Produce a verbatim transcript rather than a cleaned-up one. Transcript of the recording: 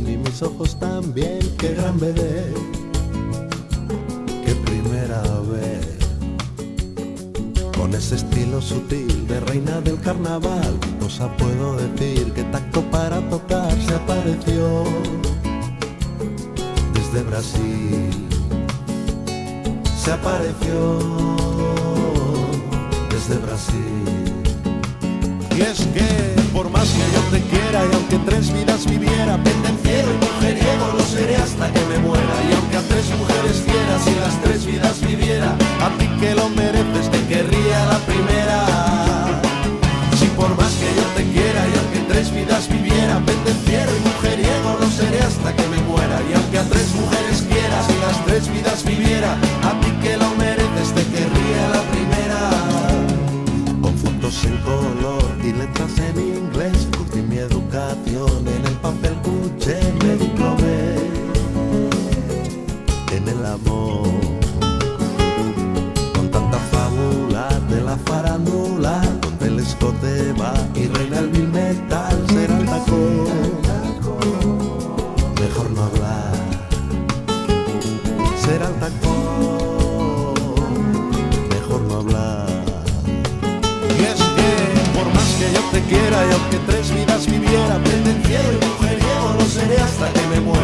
y mis ojos también. Qué gran bebé, qué primera vez. Con ese estilo sutil de reina del carnaval, ¿qué cosa puedo decir? Qué tacto para tocar. Se apareció desde Brasil, se apareció desde Brasil. Y es que por más que yo te quiera y aunque tres vidas viviera, pendenciero y mujeriego lo seré hasta que me muera. Y aunque a tres mujeres quieras y las tres vidas viviera, a ti que lo mereces te querría la primera. Si por más que yo te quiera y aunque tres vidas viviera, pendenciero y mujeriego lo seré hasta que me muera. Y aunque a tres mujeres quieras y las tres vidas viviera, a ti que lo mereces te querría la primera. Con fotos en color y letras en inglés, curtí mi educación en el papel cuché, me diplomé en el amor. Con tanta fábula de la farándula, donde el escote va y reina el mil metal, será el tacón, mejor no hablar, será el tacón, mejor no hablar. Y es que por más que yo te quiera y aunque tres vidas viviera, pendenciero y mujeriego lo seré hasta que me muera.